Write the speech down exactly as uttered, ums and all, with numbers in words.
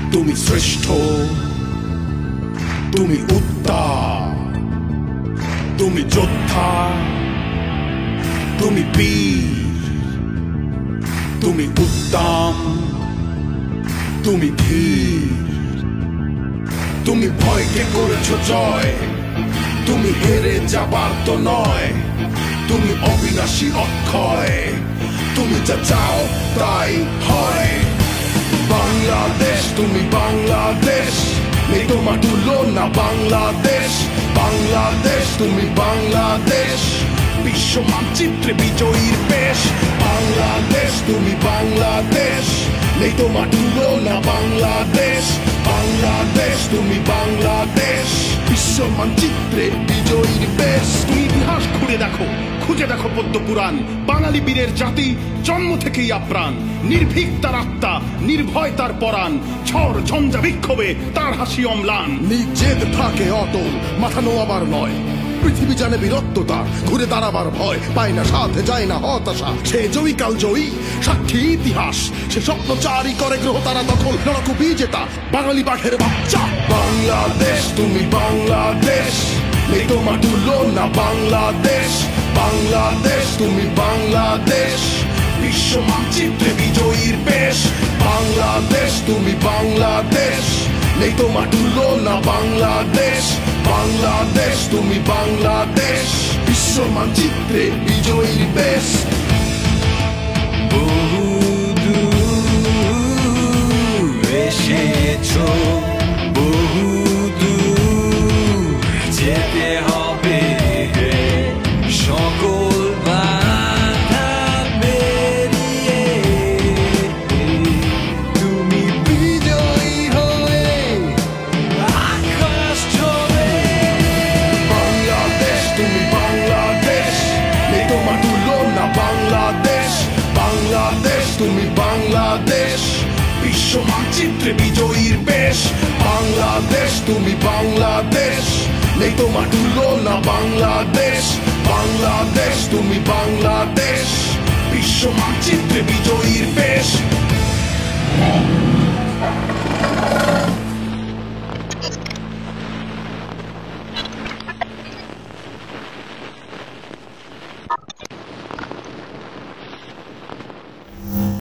তুমি শ্রেষ্ঠ, তুমি উত্তম, তুমি যোদ্ধা, তুমি বীর, তুমি উত্তম, তুমি ধীর, তুমি ভয়কে করেছ জয়, তুমি হেরে যাবার তো নয়, তুমি অবিনাশী অক্ষয়, তুমি যা চাও তাই হয়। বাংলাদেশ তুমি বাংলাদেশ, নেই তোমার তুলনা বাংলাদেশ। বাংলাদেশ তুমি বাংলাদেশ, বিশ্ব মানচিত্রে বিজয়ীর বেশ। বাংলাদেশ তুমি বাংলাদেশ, নেই তোমার তুলনা বাংলাদেশ। বাংলাদেশ তুমি বাংলাদেশ, বিশ্ব মানচিত্রে বিজয়ীর বেশ। তুমি ইতিহাস ঘুরে দেখো, খুঁজে দেখো পদ্ম পুরাণ। বাঙালি বীরের জাতি জন্ম থেকেই আপ্রাণ, নির্ভীক তার আত্মা, নির্ভয় তার পরাণ। ঝড় ঝঞ্ঝা বিক্ষোভে তার হাসি অম্লান। নিজেদ থাকে অটল, মাথা নোয়াবার নয়। পৃথিবী জানে বীরত্বতা, ঘুরে দাঁড়াবার ভয় পায় না, সাথে যায় না হতাশা। সে জয়ী কাল জয়ী, সাক্ষী ইতিহাস। সে স্বপ্ন চারি করে গ্রহ তারা দখল, লড়াকু বিজেতা বাঙালি বাঘের বাচ্চা। বাংলাদেশ তুমি বাংলাদেশ, নেই তোমার তুলনা বাংলাদেশ। বাংলাদেশ তুমি বাংলাদেশ, বিশ্ব মানচিত্রে বিজয়ীর বেশ। বাংলাদেশ তুমি বাংলাদেশ, নেই তোমার তুলনা বাংলাদেশ। বাংলাদেশ তুমি বাংলাদেশ, বিশ্ব মানচিত্রে বিজয়ীর বেশ। বহুদূর এসেছো, বহুদূর যেতে হবে, সকল বাধা পেরিয়ে তুমি বিজয়ী হয়ে আকাশ ছোঁবে। বাংলাদেশ তুমি বাংলাদেশ, নেই তোমার তুলনা বাংলাদেশ। বাংলাদেশ তুমি বাংলাদেশ, বিশ্ব মানচিত্রে বিজয়ীর বেশ। বাংলাদেশ তুমি বাংলাদেশ, নেই তোমার তুলনা বাংলাদেশ। বাংলাদেশ তুমি বাংলাদেশ, বিশ্ব মানচিত্রে বিজয়ীর বেশ।